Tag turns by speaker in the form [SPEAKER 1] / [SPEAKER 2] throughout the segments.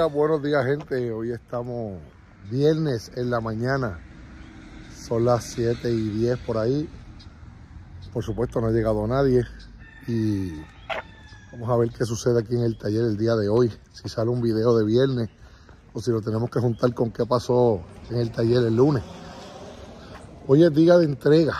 [SPEAKER 1] buenos días gente. Hoy estamos viernes en la mañana. Son las 7:10 por ahí. Por supuesto no ha llegado nadie. Y vamos a ver qué sucede aquí en el taller el día de hoy. Si sale un video de viernes o si lo tenemos que juntar con qué pasó en el taller el lunes. Hoy es día de entrega.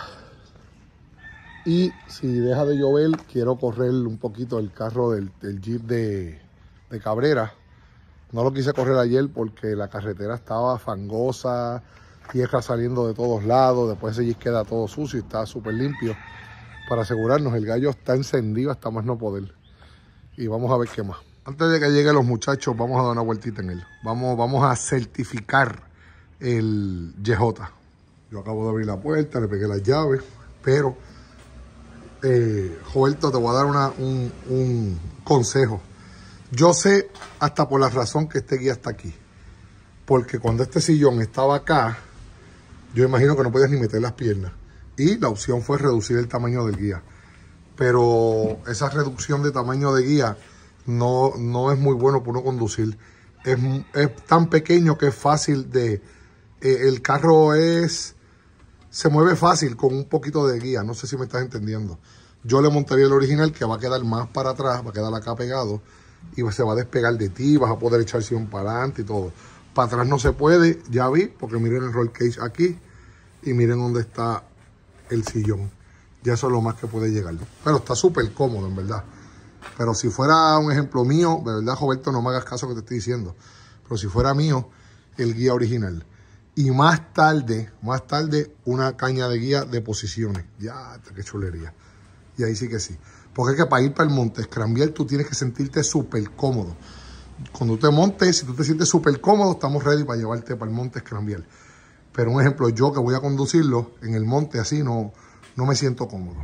[SPEAKER 1] Y si deja de llover, quiero correr un poquito el carro del Jeep de Cabrera. No lo quise correr ayer porque la carretera estaba fangosa, tierra saliendo de todos lados. Después ese Jeep queda todo sucio y está súper limpio. Para asegurarnos, el gallo está encendido hasta más no poder. Y vamos a ver qué más. Antes de que lleguen los muchachos, vamos a dar una vueltita en él. Vamos a certificar el YJ. Yo acabo de abrir la puerta, le pegué las llaves, pero Roberto, te voy a dar un consejo. Yo sé hasta por la razón que este guía está aquí. Porque cuando este sillón estaba acá, yo imagino que no podías ni meter las piernas. Y la opción fue reducir el tamaño del guía. Pero esa reducción de tamaño de guía no es muy bueno para uno conducir. Es tan pequeño que es fácil de... el carro se mueve fácil con un poquito de guía. No sé si me estás entendiendo. Yo le montaría el original que va a quedar más para atrás, va a quedar acá pegado y se va a despegar de ti, vas a poder echar sillón para adelante y todo. Para atrás no se puede, ya vi, porque miren el roll cage aquí y miren dónde está el sillón. Ya eso es lo más que puede llegar. Pero está súper cómodo, en verdad. Pero si fuera un ejemplo mío, de verdad, Roberto, no me hagas caso que te estoy diciendo. Pero si fuera mío, el guía original. Y más tarde, una caña de guía de posiciones. Ya, qué chulería. Y ahí sí que sí. Porque es que para ir para el monte escrambiar tú tienes que sentirte súper cómodo. Cuando te montes, si tú te sientes súper cómodo, estamos ready para llevarte para el monte escrambiar. Pero un ejemplo, yo que voy a conducirlo en el monte así, no me siento cómodo.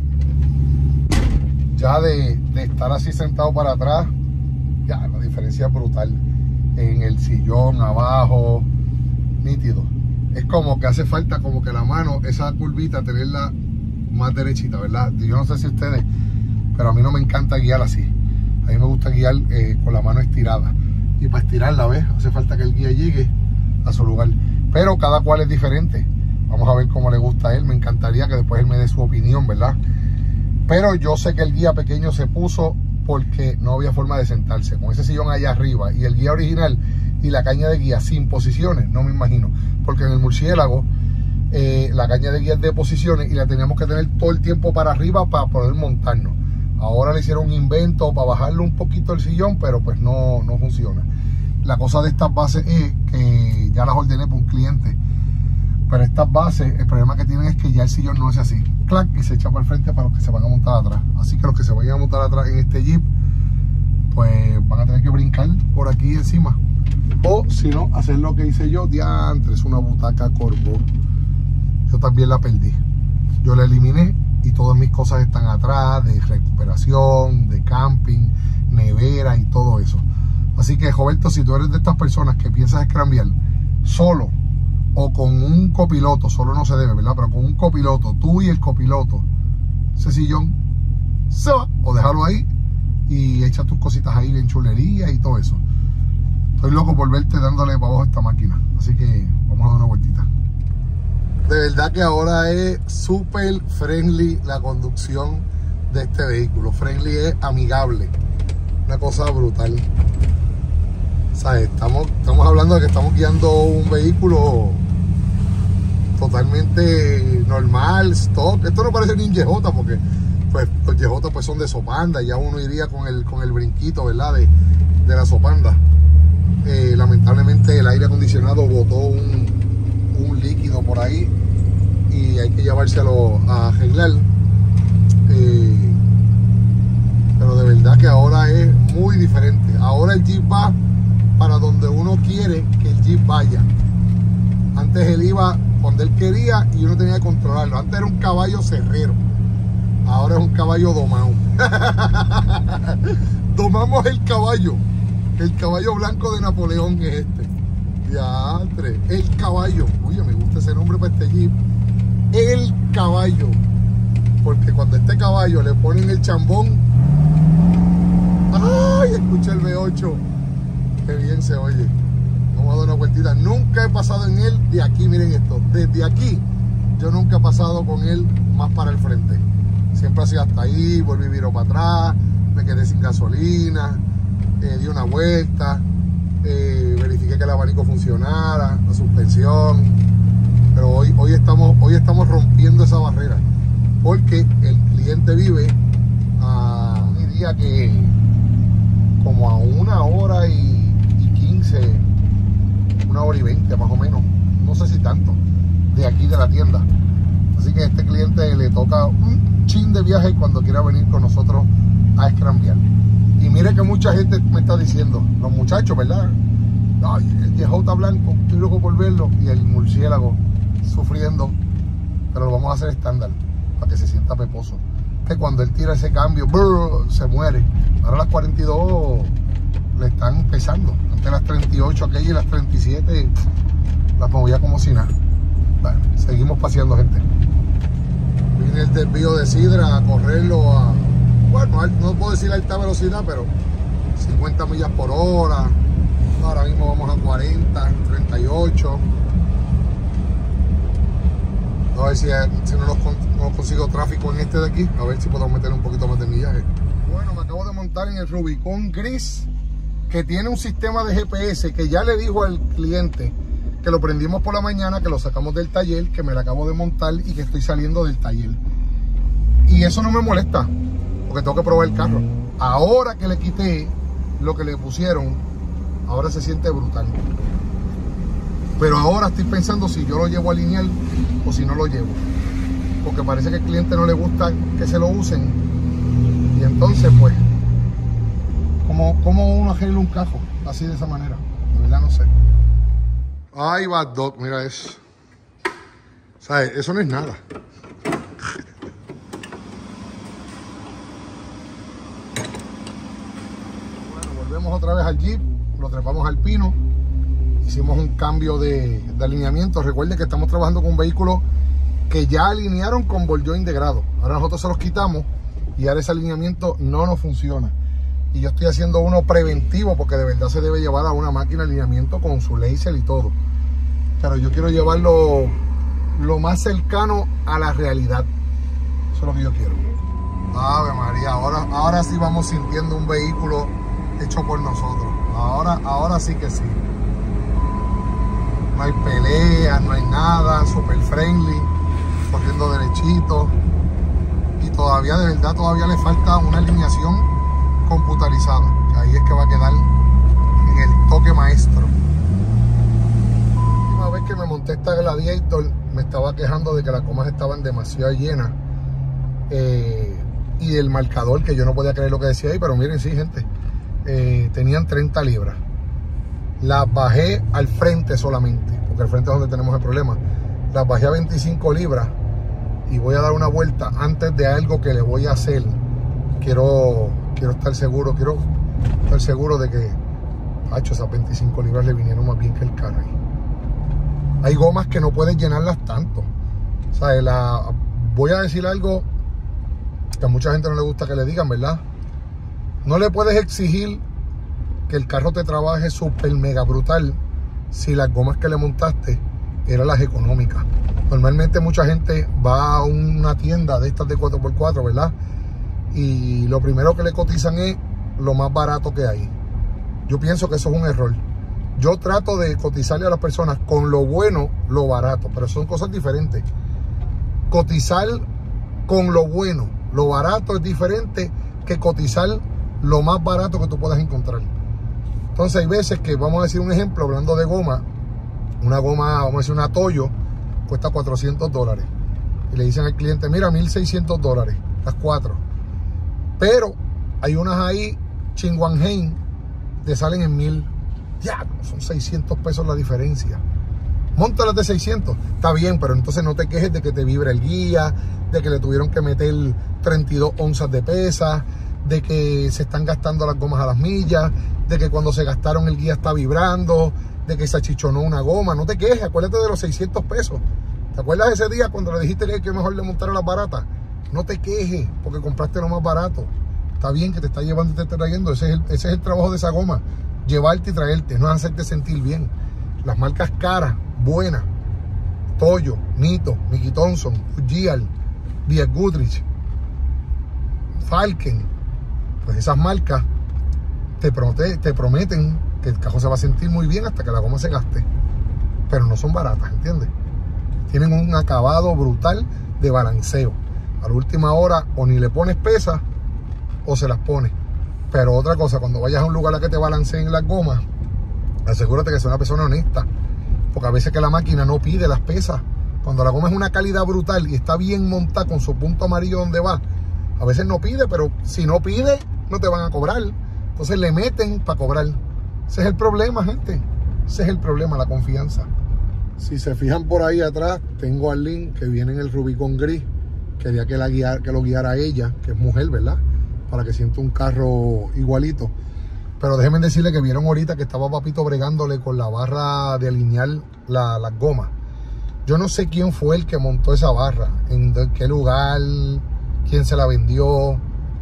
[SPEAKER 1] Ya de estar así sentado para atrás, ya la diferencia es brutal. En el sillón, abajo, nítido. Es como que hace falta como que la mano, esa curvita, tenerla más derechita, ¿verdad? Yo no sé si ustedes, pero a mí no me encanta guiar así. A mí me gusta guiar con la mano estirada. Y para estirarla, ¿ves? Hace falta que el guía llegue a su lugar. Pero cada cual es diferente. Vamos a ver cómo le gusta a él. Me encantaría que después él me dé su opinión, ¿verdad? Pero yo sé que el guía pequeño se puso porque no había forma de sentarse. Con ese sillón allá arriba y el guía original y la caña de guía sin posiciones, no me imagino. Porque en el murciélago la caña de guía es de posiciones y la teníamos que tener todo el tiempo para arriba para poder montarnos. Ahora le hicieron un invento para bajarle un poquito el sillón, pero pues no funciona. La cosa de estas bases es que ya las ordené por un cliente. Pero estas bases, el problema que tienen es que ya el sillón no es así. Clac, y se echa para el frente para los que se van a montar atrás. Así que los que se vayan a montar atrás en este Jeep, pues van a tener que brincar por aquí encima. O si no, hacer lo que hice yo, diantres, una butaca Corvo. Yo también la perdí. Yo la eliminé y todas mis cosas están atrás, de recuperación, de camping, nevera y todo eso. Así que, Roberto, si tú eres de estas personas que piensas scrambiar solo o con un copiloto, solo no se debe, ¿verdad? Pero con un copiloto, tú y el copiloto, ese sillón se va, o déjalo ahí y echa tus cositas ahí bien chulería y todo eso. Estoy loco por verte dándole para abajo a esta máquina, así que vamos a dar una vueltita. De verdad que ahora es súper friendly la conducción de este vehículo. Friendly es amigable, una cosa brutal. ¿Sabes? Estamos hablando de que estamos guiando un vehículo totalmente normal, stock. Esto no parece ni un YJ porque pues, los YJ pues, son de Sopanda. Ya uno iría con el brinquito, ¿verdad? De la Sopanda. Lamentablemente el aire acondicionado botó un líquido por ahí y hay que llevárselo a arreglar. Pero de verdad que ahora es muy diferente. Ahora el Jeep va para donde uno quiere que el Jeep vaya. Antes él iba donde él quería y uno tenía que controlarlo. Antes era un caballo cerrero, ahora es un caballo domado. Domamos el caballo blanco de Napoleón es este. Diantre, el caballo. Uy, me gusta ese nombre para este Jeep. El caballo. Porque cuando este caballo le ponen el chambón, ¡ay! Escucha el V8. Qué bien se oye. Vamos a dar una vueltita. Nunca he pasado en él de aquí, miren esto. Desde aquí, yo nunca he pasado con él más para el frente. Siempre hacía hasta ahí, volví viro para atrás, me quedé sin gasolina, di una vuelta, verifiqué que el abanico funcionara, la suspensión. Pero hoy estamos rompiendo esa barrera, porque el cliente vive diría que como a 1 hora y 15, 1 hora y 20 más o menos, no sé si tanto, de aquí de la tienda. Así que a este cliente le toca un chin de viaje cuando quiera venir con nosotros a escrambear. Y mire que mucha gente me está diciendo, los muchachos, ¿verdad? Ay, el viejo está blanco, estoy loco por verlo, y el murciélago sufriendo, pero lo vamos a hacer estándar para que se sienta peposo. Que cuando él tira ese cambio, brrr, se muere. Ahora las 42 le están pesando. Antes las 38 aquellas y las 37 las movía como si nada. Bueno, seguimos paseando, gente. Vine el desvío de Sidra a correrlo a, bueno, no puedo decir a alta velocidad, pero 50 millas por hora. Ahora mismo vamos a 40, 38. A ver si no consigo tráfico en este de aquí. A ver si podemos meter un poquito más de millaje. Bueno, me acabo de montar en el Rubicon gris, que tiene un sistema de GPS que ya le dijo al cliente que lo prendimos por la mañana, que lo sacamos del taller, que me lo acabo de montar y que estoy saliendo del taller. Y eso no me molesta, porque tengo que probar el carro. Ahora que le quité lo que le pusieron, ahora se siente brutal. Pero ahora estoy pensando si yo lo llevo a lineal o si no lo llevo, porque parece que al cliente no le gusta que se lo usen. Y entonces pues, ¿cómo uno arregla un carro así de esa manera? De verdad no sé. Ay, Bad Dog, mira eso. ¿Sabes? Eso no es nada. Bueno, volvemos otra vez al Jeep, lo trepamos al pino. Hicimos un cambio de alineamiento. Recuerden que estamos trabajando con un vehículo que ya alinearon con ball joint de grado. Ahora nosotros se los quitamos y ahora ese alineamiento no nos funciona. Y yo estoy haciendo uno preventivo, porque de verdad se debe llevar a una máquina de alineamiento con su laser y todo. Pero yo quiero llevarlo lo más cercano a la realidad. Eso es lo que yo quiero. Ave María, ahora sí vamos sintiendo un vehículo hecho por nosotros. Ahora sí que sí. No hay peleas, no hay nada, super friendly, corriendo derechito. Y todavía, de verdad, todavía le falta una alineación computarizada. Ahí es que va a quedar en el toque maestro. La última vez que me monté esta Gladiator, me estaba quejando de que las gomas estaban demasiado llenas. Y el marcador, que yo no podía creer lo que decía ahí, pero miren, sí, gente, tenían 30 libras. Las bajé al frente solamente, porque al frente es donde tenemos el problema. Las bajé a 25 libras y voy a dar una vuelta antes de algo que le voy a hacer. Quiero estar seguro, de que, hacho, esas 25 libras le vinieron más bien que el carro. Hay gomas que no puedes llenarlas tanto. O sea, voy a decir algo que a mucha gente no le gusta que le digan, ¿verdad? No le puedes exigir que el carro te trabaje súper mega brutal si las gomas que le montaste eran las económicas. Normalmente mucha gente va a una tienda de estas de 4x4, ¿verdad? Y lo primero que le cotizan es lo más barato que hay. Yo pienso que eso es un error. Yo trato de cotizarle a las personas con lo bueno, lo barato, pero son cosas diferentes. Cotizar con lo bueno, lo barato es diferente que cotizar lo más barato que tú puedas encontrar. Entonces hay veces que, vamos a decir un ejemplo, hablando de goma, una goma, vamos a decir una Toyo, cuesta $400. Y le dicen al cliente, mira, $1,600, las 4. Pero hay unas ahí, Chinguanheim, te salen en 1,000. Ya, son 600 pesos la diferencia. Móntalas de 600, está bien, pero entonces no te quejes de que te vibra el guía, de que le tuvieron que meter 32 onzas de pesa, de que se están gastando las gomas a las millas, de que cuando se gastaron el guía está vibrando, de que se achichonó una goma. No te quejes, acuérdate de los 600 pesos. ¿Te acuerdas ese día cuando le dijiste que mejor le montara las baratas? No te quejes porque compraste lo más barato. Está bien que te está llevando y te está trayendo, ese es el trabajo de esa goma. llevarte y traerte, no es hacerte sentir bien. Las marcas caras, buenas, Toyo, Nito, Mickey Thompson, Gial, B.F. Goodrich, Falken, pues esas marcas te prometen que el cajón se va a sentir muy bien hasta que la goma se gaste, pero no son baratas, ¿entiendes? Tienen un acabado brutal de balanceo. A la última hora o ni le pones pesa o se las pones. Pero otra cosa, cuando vayas a un lugar a que te balanceen las gomas, asegúrate que sea una persona honesta, porque a veces que la máquina no pide las pesas. Cuando la goma es una calidad brutal y está bien montada con su punto amarillo donde va, a veces no pide, pero si no pide, no te van a cobrar. Entonces le meten para cobrar. Ese es el problema, gente. Ese es el problema, la confianza. Si se fijan por ahí atrás, tengo a Arlene, que viene en el Rubicon gris. Quería que lo guiara ella, que es mujer, ¿verdad? Para que sienta un carro igualito. Pero déjenme decirle que vieron ahorita que estaba papito bregándole con la barra de alinear las gomas. Yo no sé quién fue el que montó esa barra, en qué lugar, quién se la vendió.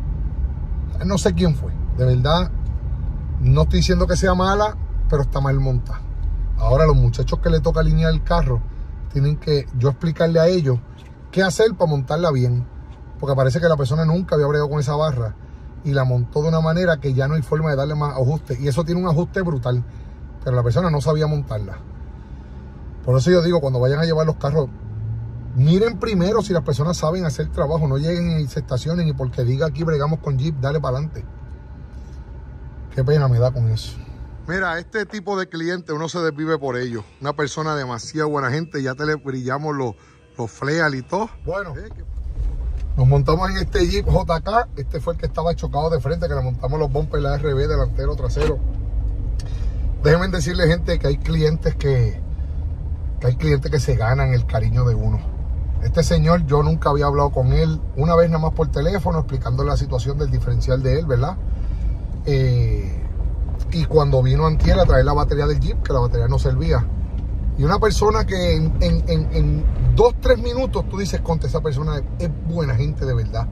[SPEAKER 1] No sé quién fue. De verdad, no estoy diciendo que sea mala, pero está mal montada. Ahora los muchachos que le toca alinear el carro, tienen que yo explicarle a ellos qué hacer para montarla bien. Porque parece que la persona nunca había bregado con esa barra y la montó de una manera que ya no hay forma de darle más ajuste. Y eso tiene un ajuste brutal, pero la persona no sabía montarla. Por eso yo digo, cuando vayan a llevar los carros, miren primero si las personas saben hacer trabajo. No lleguen y se estacionen y porque diga aquí bregamos con Jeep, dale para adelante. Qué pena me da con eso. Mira, este tipo de cliente uno se desvive por ellos. Una persona demasiado buena gente. Ya te le brillamos los fleal y todo. Bueno, nos montamos en este Jeep JK. Este fue el que estaba chocado de frente, que le montamos los bumpers, la RB, delantero, trasero. Déjenme decirle, gente, que hay clientes que se ganan el cariño de uno. Este señor, yo nunca había hablado con él. Una vez nada más por teléfono, explicándole la situación del diferencial de él, ¿verdad? Y cuando vino antier a traer la batería del Jeep, que la batería no servía. Y una persona que en 2-3 minutos tú dices, contra esa persona es buena gente de verdad.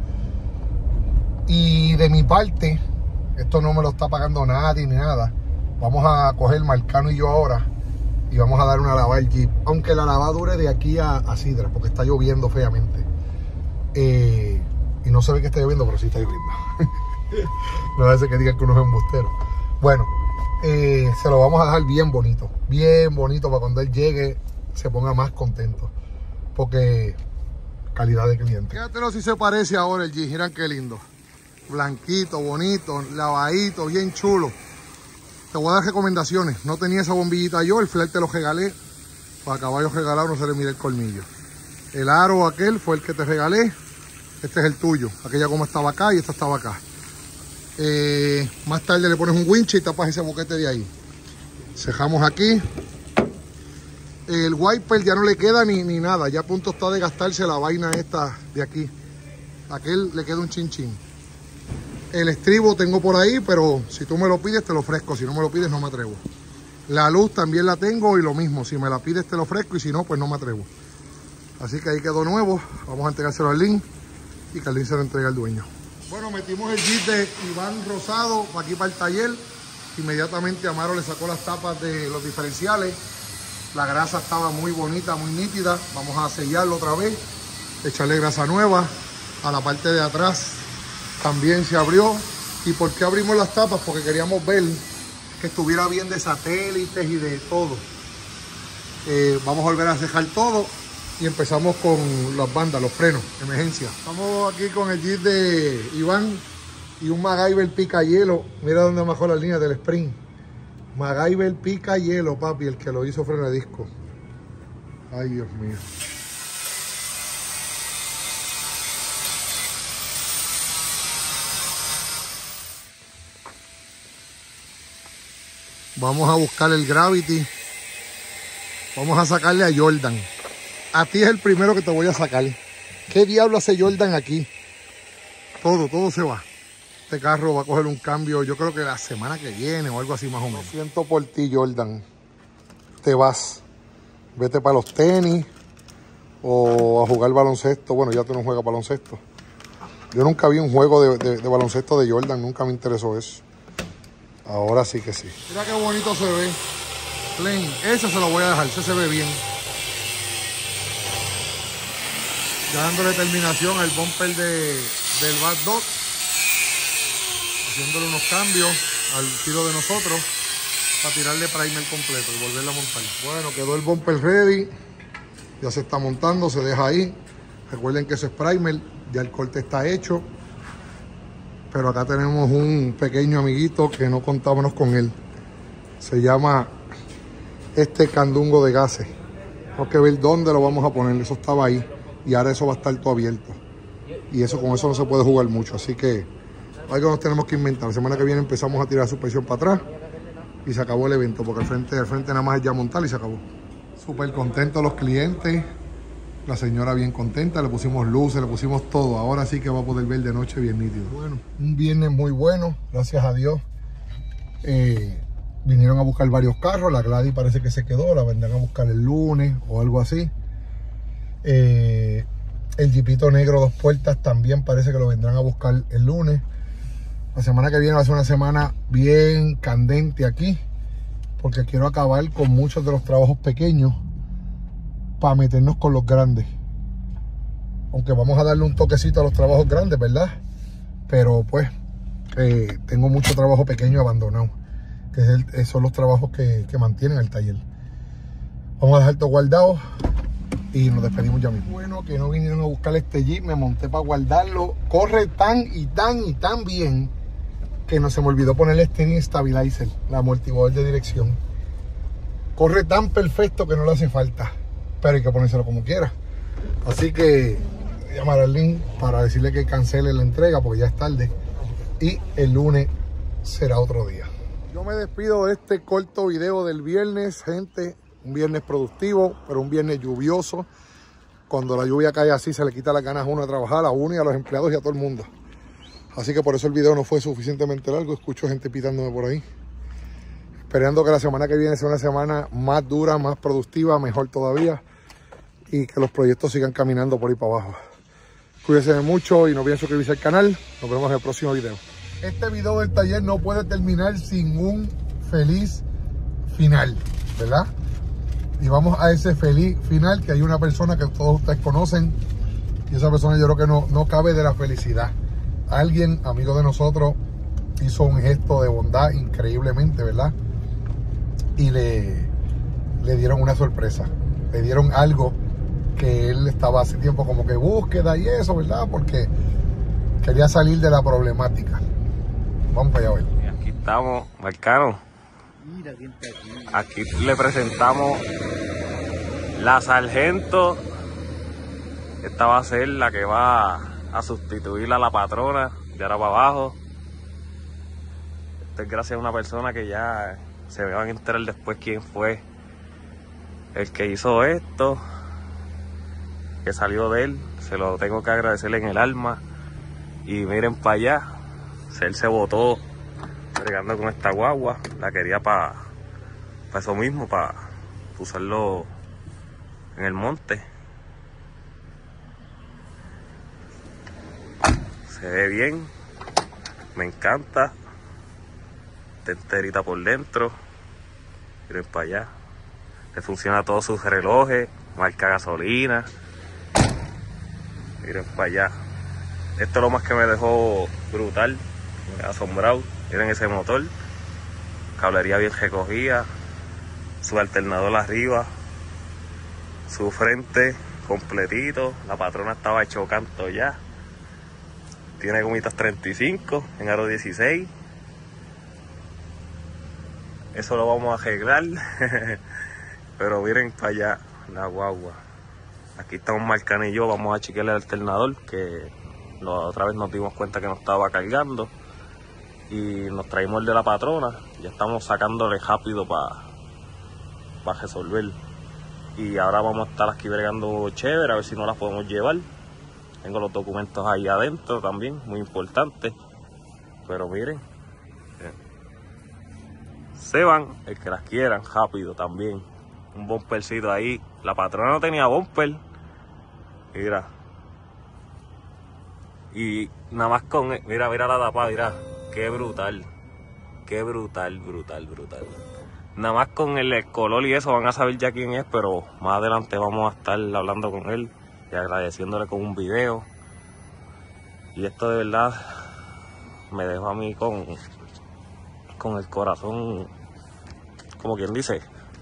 [SPEAKER 1] Y de mi parte, esto no me lo está pagando nadie ni nada. Vamos a coger Marcano y yo ahora y vamos a dar una lavada al Jeep. Aunque la lavada dure de aquí a Sidra, porque está lloviendo feamente. Y no se ve que está lloviendo, pero sí está lloviendo. No hace que digan que uno es embustero. Bueno, se lo vamos a dejar bien bonito para cuando él llegue se ponga más contento, porque calidad de cliente. Fíjate si se parece ahora el Jeep. Miren qué lindo, blanquito, bonito, lavadito, bien chulo. Te voy a dar recomendaciones. No tenía esa bombillita yo, el flair te lo regalé. Para caballos regalados no se le mire el colmillo. El aro aquel fue el que te regalé. Este es el tuyo. Aquella goma estaba acá y esta estaba acá. Más tarde le pones un winch y tapas ese boquete de ahí. Cejamos aquí. El wiper ya no le queda ni nada. Ya a punto está de gastarse la vaina esta de aquí. Aquel le queda un chin chin. El estribo tengo por ahí, pero si tú me lo pides te lo ofrezco. Si no me lo pides no me atrevo. La luz también la tengo y lo mismo. Si me la pides te lo ofrezco y si no pues no me atrevo. Así que ahí quedó nuevo. Vamos a entregárselo a Arlene y que Arlene se lo entrega al dueño. Bueno, metimos el Jeep de Iván Rosado para aquí para el taller. Inmediatamente Amaro le sacó las tapas de los diferenciales. La grasa estaba muy bonita, muy nítida. Vamos a sellarlo otra vez, echarle grasa nueva. A la parte de atrás también se abrió. ¿Y por qué abrimos las tapas? Porque queríamos ver que estuviera bien de satélites y de todo. Vamos a volver a cejar todo. Y empezamos con las bandas, los frenos, emergencia. Estamos aquí con el Jeep de Iván y un MacGyver pica hielo. Mira dónde bajó las líneas del Sprint. MacGyver pica hielo, papi, el que lo hizo freno de disco. Ay, Dios mío. Vamos a buscar el Gravity. Vamos a sacarle a Jordan. A ti es el primero que te voy a sacar. ¿Qué diablo hace Jordan aquí? Todo se va. Este carro va a coger un cambio, yo creo que la semana que viene o algo así más o menos. Lo siento por ti, Jordan. Te vas. Vete para los tenis o a jugar baloncesto. Bueno, ya tú no juegas baloncesto. Yo nunca vi un juego de baloncesto de Jordan. Nunca me interesó eso. Ahora sí que sí. Mira qué bonito se ve. Plain. Ese se lo voy a dejar, ese se ve bien. Ya dándole terminación al bumper del Bad Dog. Haciéndole unos cambios al tiro de nosotros para tirarle primer completo y volverla a montar. Bueno, quedó el bumper ready. Ya se está montando, se deja ahí. Recuerden que ese es primer, ya el corte está hecho. Pero acá tenemos un pequeño amiguito que no contábamos con él. Se llama este candungo de gases. Tenemos que ver dónde lo vamos a poner. Eso estaba ahí y ahora eso va a estar todo abierto. Y eso con eso no se puede jugar mucho. Así que algo nos tenemos que inventar. La semana que viene empezamos a tirar la suspensión para atrás y se acabó el evento. Porque al frente nada más es ya montar y se acabó. Súper contentos los clientes. La señora bien contenta, le pusimos luces, le pusimos todo. Ahora sí que va a poder ver de noche bien nítido. Bueno, un viernes muy bueno, gracias a Dios. Vinieron a buscar varios carros. La Gladys parece que se quedó, la vendrán a buscar el lunes o algo así. El Jeepito negro 2 puertas también parece que lo vendrán a buscar el lunes. La semana que viene va a ser una semana bien candente aquí, porque quiero acabar con muchos de los trabajos pequeños para meternos con los grandes. Aunque vamos a darle un toquecito a los trabajos grandes, ¿verdad? Pero pues tengo mucho trabajo pequeño abandonado, que son los trabajos que mantienen el taller. Vamos a dejar todo guardado y nos despedimos ya mismo. Bueno, que no vinieron a buscar este Jeep, me monté para guardarlo. Corre tan bien que no se me olvidó ponerle steering stabilizer, la amortiguador de dirección. Corre tan perfecto que no le hace falta, pero hay que ponérselo como quiera. Así que voy a llamar al link para decirle que cancele la entrega porque ya es tarde y el lunes será otro día. Yo me despido de este corto video del viernes, gente. Un viernes productivo, pero un viernes lluvioso. Cuando la lluvia cae así se le quita las ganas a uno de trabajar, a uno y a los empleados y a todo el mundo. Así que por eso el video no fue suficientemente largo. Escucho gente pitándome por ahí. Esperando que la semana que viene sea una semana más dura, más productiva, mejor todavía. Y que los proyectos sigan caminando por ahí para abajo. Cuídense mucho y no olviden suscribirse al canal. Nos vemos en el próximo video. Este video del taller no puede terminar sin un feliz final, ¿verdad? Y vamos a ese feliz final, que hay una persona que todos ustedes conocen. Y esa persona yo creo que no cabe de la felicidad. Alguien, amigo de nosotros, hizo un gesto de bondad increíblemente, ¿verdad? Y le dieron una sorpresa. Le dieron algo que él estaba hace tiempo como que búsqueda y eso, ¿verdad? Porque quería salir de la problemática. Vamos para allá a ver.
[SPEAKER 2] Y aquí estamos, Marcano.
[SPEAKER 3] Mira quién está aquí.
[SPEAKER 2] Aquí le presentamos la sargento. Esta va a ser la que va a sustituir a la patrona de ahora para abajo. Esto es gracias a una persona que ya se van a enterar después quién fue el que hizo esto, que salió de él. Se lo tengo que agradecerle en el alma. Y miren para allá, él se botó bregando con esta guagua. La quería para eso mismo, para usarlo en el monte. Se ve bien, me encanta. Está enterita por dentro. Miren para allá. Le funciona todos sus relojes, marca gasolina. Miren para allá. Esto es lo más que me dejó brutal, asombrado. Miren ese motor, cablería bien recogida, su alternador arriba, su frente completito. La patrona estaba hecho canto ya. Tiene gomitas 35 en aro 16. Eso lo vamos a arreglar. Pero miren para allá la guagua. Aquí estamos Marcano y yo, vamos a chequear el alternador, que la otra vez nos dimos cuenta que no estaba cargando. Y nos traímos el de la patrona. Ya estamos sacándole rápido para resolver. Y ahora vamos a estar aquí bregando chévere, a ver si no las podemos llevar. Tengo los documentos ahí adentro también, muy importante. Pero miren, se van el que las quieran rápido también. Un bumpercito ahí. La patrona no tenía bumper. Mira. Y nada más con... Mira la tapa, mira. Qué brutal. qué brutal. Nada más con el color y eso van a saber ya quién es, pero más adelante vamos a estar hablando con él y agradeciéndole con un video. Y esto de verdad me dejó a mí con el corazón, como quien dice,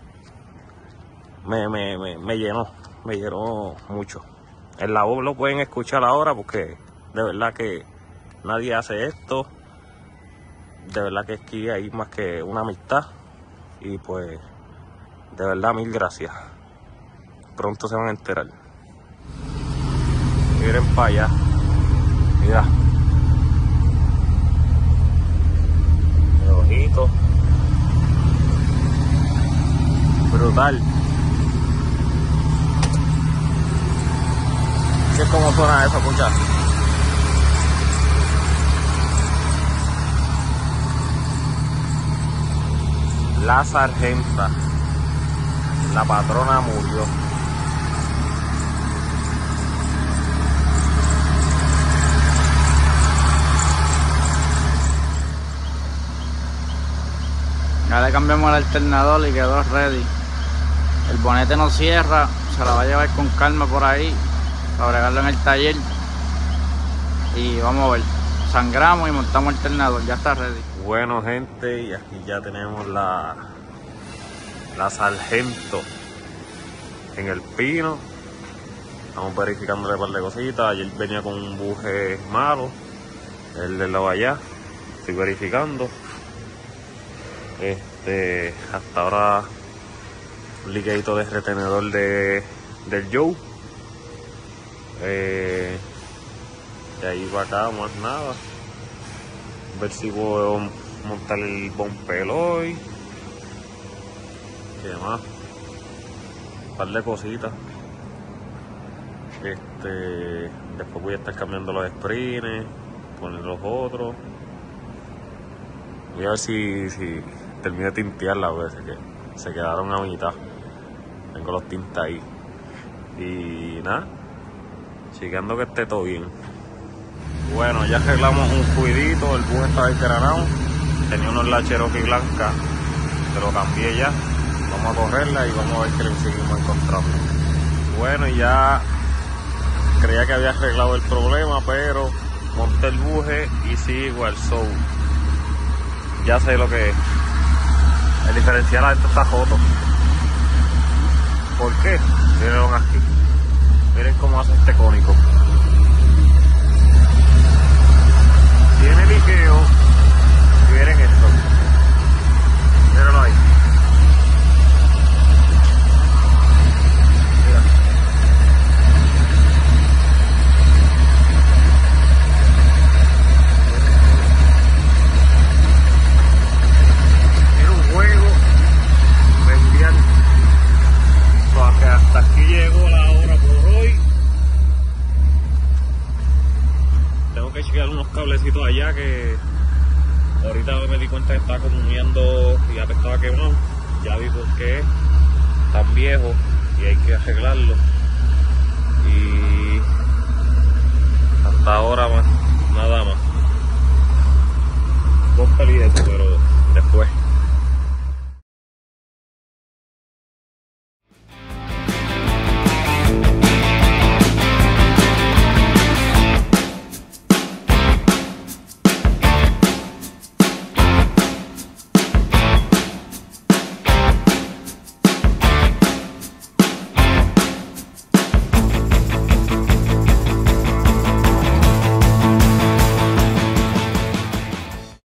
[SPEAKER 2] me llenó mucho. En la voz lo pueden escuchar ahora porque de verdad que nadie hace esto. De verdad que aquí hay más que una amistad. Y pues, de verdad, mil gracias. Pronto se van a enterar. Miren para allá. Mira. El ojito. Brutal. ¿Qué es como suena eso, escucha? La sargenta, la patrona murió.
[SPEAKER 3] Ya le cambiamos el alternador y quedó ready. El bonete no cierra, se la va a llevar con calma por ahí para bregarlo en el taller. Y vamos a ver, sangramos y montamos el alternador, ya está ready.
[SPEAKER 2] Bueno, gente, y aquí ya tenemos la sargento en el pino. Estamos verificándole un par de cositas. Ayer venía con un buje malo, el del lado allá. Estoy verificando. Hasta ahora un liquidito de retenedor del Joe. De ahí para acá más nada. Ver si puedo montar el bumper hoy. ¿Qué más? Un par de cositas. Después voy a estar cambiando los springs, poner los otros. Voy a ver si termino de tintearla, porque se quedaron a mitad. Tengo los tintes ahí. Y nada, chequeando que esté todo bien. Bueno, ya arreglamos un cuidito, el bus estaba desgranado. Tenía unos la Cherokee blanca, se lo cambié ya. Vamos a correrla y vamos a ver qué le seguimos encontrando. Bueno, y ya creía que había arreglado el problema, pero monté el buje y sigo al show. Ya sé lo que es. El diferencial adentro está roto. ¿Por qué? Miren aquí. Miren cómo hace este cónico. Tiene liqueo. Y miren esto. Mírenlo ahí. Mira. Era un juego bestial. Que hasta aquí llegó la hora por hoy. Tengo que chequear unos cablecitos allá que ahorita me di cuenta que estaba comuniendo y ya estaba quemado. Ya vi por qué tan viejo y hay que arreglarlo. Y hasta ahora más